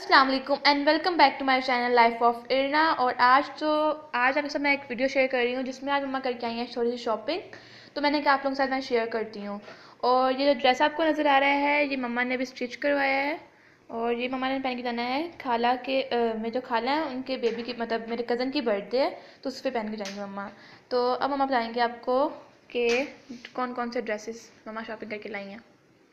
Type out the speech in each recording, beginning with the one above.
अस्सलाम वालेकुम and welcome back to my channel life of Irna. और आज आपके साथ मैं एक वीडियो शेयर कर रही हूँ जिसमें आज मम्मा करके आई हैं थोड़ी सी शॉपिंग। तो मैंने कहा आप लोगों के साथ मैं शेयर करती हूँ। और ये जो ड्रेस आपको नज़र आ रहा है ये मम्मा ने भी स्टिच करवाया है और ये मम्मा ने पहन के जाना है खाला के मेरे जो खाला हैं उनके बेबी की मतलब मेरे कज़न की बर्थडे है तो उस पर पहन के जाएंगे मम्मा। तो अब मम्मा बताएंगे आपको कि कौन कौन से ड्रेसेस मम्मा शॉपिंग करके लाई हैं।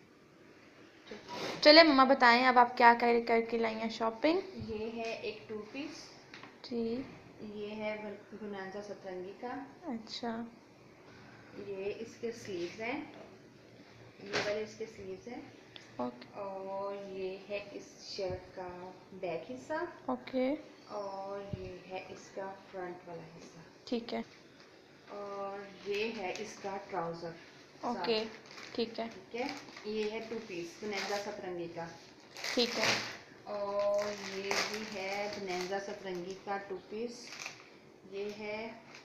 चले मम्मा बताएं अब आप क्या करके लाई हैं शॉपिंग। ये है एक 2 पीस। जी ये है गुनाजा सतरंगी का। अच्छा ये इसके स्लीव्स हैं, ये वाले इसके स्लीव्स हैं। ओके और ये है इस शर्ट का बैक हिस्सा ओके और ये है इसका फ्रंट वाला हिस्सा ठीक है और ये है इसका ट्राउज़र ओके साथ। ठीक है ठीक है, ये है 2 पीस गुनाजा सतरंगी का। ठीक है और ये भी है गुनाजा सतरंगी का 2 पीस। ये है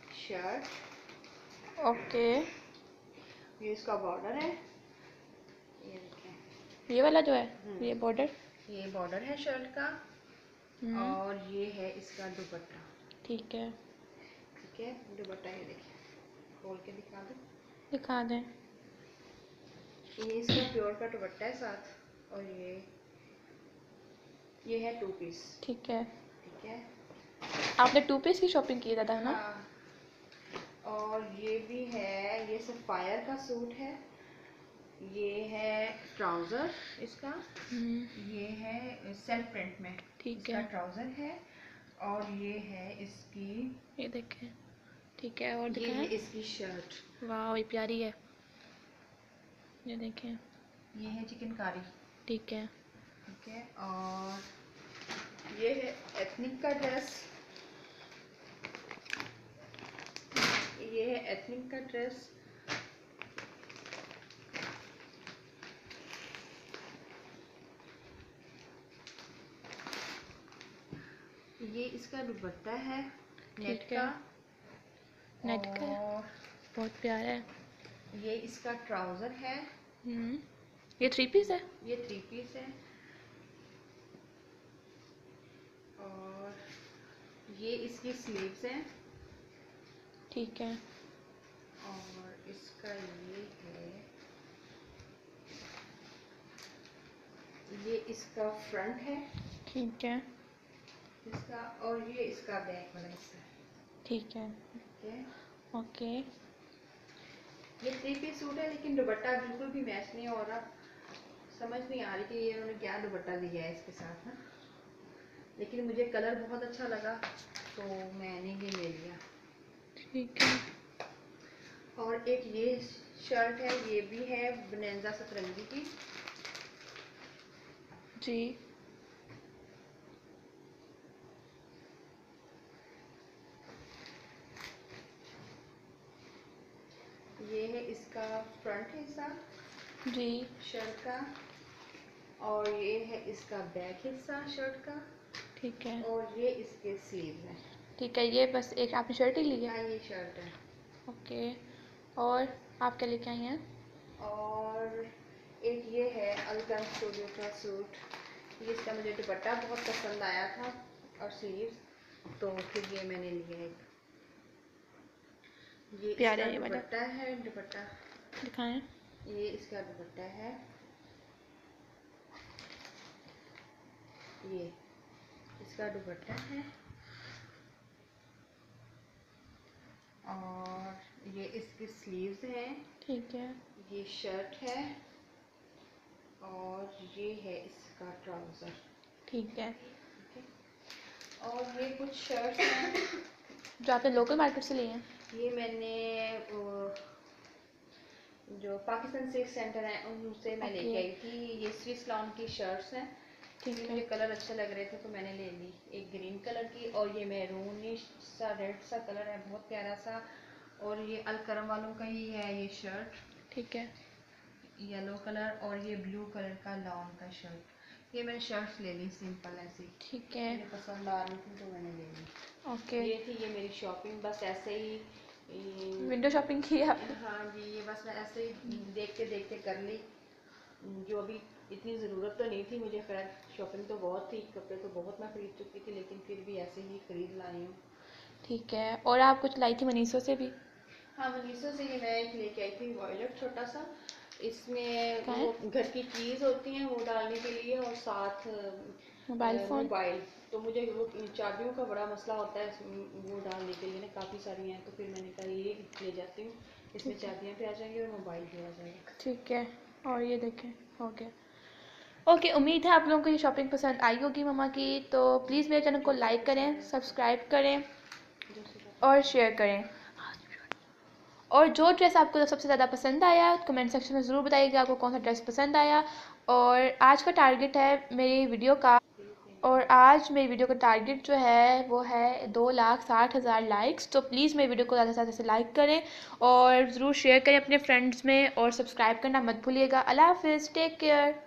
शर्ट, ओके ये इसका बॉर्डर है, ये देखें। ये वाला जो है ये बॉर्डर। ये बॉर्डर है शर्ट का और ये है इसका दुपट्टा। ठीक है ठीक है, दुपट्टा ये देखिए, खोल के दिखा दो। दिखा दें। ये इसका प्योर का दुपट्टा है साथ और ये है 2 पीस। ठीक है ठीक है, आपने 2 पीस की शॉपिंग की था ना। हाँ। और ये भी है, ये सफ़ायर का सूट है। ये है ट्राउज़र इसका, ये है सेल्फ प्रिंट में ठीक इसका है ट्राउज़र है। और ये है इसकी, ये देखें। ठीक है और ये दिखाएं। है इसकी शर्ट। वाह ये प्यारी है ये देखें। ये है चिकनकारी। ठीक है ठीक है, और ये है एथनिक का ड्रेस। ये है एथनिक का ड्रेस। ये इसका दुपट्टा है नेट ठीक है का। नेट का है, और बहुत प्यारा है। ये इसका ट्राउज़र है। ये 3 पीस है। ये 3 पीस है। और ये इसकी स्लीव्स हैं। ठीक है और इसका ये इसका फ्रंट है ठीक है इसका, और ये इसका बैक वाला हिस्सा है। ठीक है ठीक है, ओके ये 3 पीस सूट है लेकिन दुपट्टा बिल्कुल भी मैच नहीं हो रहा। समझ नहीं आ रही कि ये उन्होंने क्या दुपट्टा दिया है इसके साथ ना, लेकिन मुझे कलर बहुत अच्छा लगा तो मैंने ये ले लिया। ठीक है और एक ये शर्ट है, ये भी है बनैजा सतरंगी की। जी ये है इसका फ्रंट हिस्सा जी शर्ट का और ये है इसका बैक हिस्सा शर्ट का। ठीक है और ये इसके स्लीव है। ठीक है ये बस एक आपने शर्ट ही ली है। हाँ, ये शर्ट है। ओके और आप क्या लेके आई हैं। और एक ये है अलकन स्टूडियो का सूट। ये इसका मुझे दुपट्टा बहुत पसंद आया था और स्लीव्स, तो फिर ये मैंने लिया एक। ये प्यारा इसका है ये वाला। दुपट्टा है, दुपट्टा दिखाएं। ये इसका दुपट्टा है। ये इसका दुपट्टा है और ये इसकी स्लीव्स हैं। ठीक है ये शर्ट है और ये है इसका ट्राउज़र। ठीक है और ये कुछ शर्ट्स हैं जो आपने लोकल मार्केट से लिए हैं। ये मैंने जो पाकिस्तान सिल्क सेंटर है उनसे मैं लेके आई थी। ये स्विस लॉन की शर्ट्स हैं। ठीक ये है मुझे कलर अच्छे लग रहे थे तो मैंने ले ली। एक ग्रीन कलर की और ये मैरूनिश सा रेड सा कलर है, बहुत प्यारा सा। और ये अलकरम वालों का ही है ये शर्ट, ठीक है येलो कलर। और ये ब्लू कलर का लॉन का शर्ट। ये मैंने शर्ट्स ले ली सिंपल ऐसी, ठीक है मुझे पसंद आ रही थी तो मैंने ले ली। ओके ये थी ये मेरी शॉपिंग, बस ऐसे ही विंडो शॉपिंग की है आपने। हाँ जी, ये बस मैं ऐसे ही देखते देखते कर ली। जो भी इतनी ज़रूरत तो नहीं थी मुझे, खैर शॉपिंग तो बहुत थी, कपड़े तो बहुत मैं ख़रीद चुकी थी, लेकिन फिर भी ऐसे ही ख़रीद लाई हूँ। ठीक है, और आप कुछ लाई थी मनीषो से भी? हाँ, मनीषा से ये मैं एक लेके आई थी वॉयलेट छोटा सा। इसमें कहाँ है? वो घर की कीज़ होती हैं वो डालने के लिए, और साथ मोबाइल फ़ोन। मोबाइल। तो मुझे वो चाबियों का बड़ा मसला होता है वो डालने के लिए ना, काफ़ी सारी हैं, तो फिर मैंने कहा ये ले जाती हूँ, इसमें ठीक है। चाबियाँ भी आ जाएंगी और मोबाइल भी आ जाएगा। ठीक है, और ये देखें, हो गया। ओके, उम्मीद है आप लोगों को ये शॉपिंग पसंद आई होगी मम्मा की। तो प्लीज़ मेरे चैनल को लाइक करें, सब्सक्राइब करें और शेयर करें। और जो ड्रेस आपको सबसे ज़्यादा पसंद आया कमेंट सेक्शन में ज़रूर बताइएगा आपको कौन सा ड्रेस पसंद आया। और आज का टारगेट है मेरी वीडियो का, और आज मेरी वीडियो का टारगेट जो है वो है 2,60,000 लाइक्स। तो प्लीज़ मेरी वीडियो को ज़्यादा से ज़्यादा से लाइक करें और ज़रूर शेयर करें अपने फ्रेंड्स में, और सब्सक्राइब करना मत भूलिएगा। अल्लाह हाफिज़, टेक केयर।